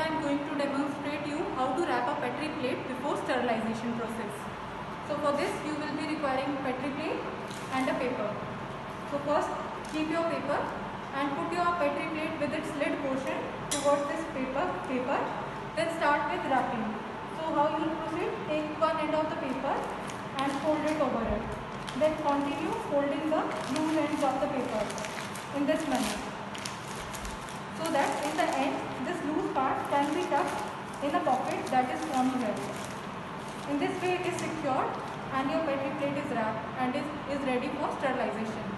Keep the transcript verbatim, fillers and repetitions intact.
I am going to demonstrate you how to wrap a Petri plate before sterilization process. So for this you will be requiring Petri plate and a paper. So first keep your paper and put your Petri plate with its lid portion towards this paper, paper. Then start with wrapping. So how you will proceed? Take one end of the paper and fold it over it. Then continue folding the loose ends of the paper in this manner, so that in the end this loose part can be tucked in a pocket that is formed here. In this way it is secured and your Petri plate is wrapped and is, is ready for sterilization.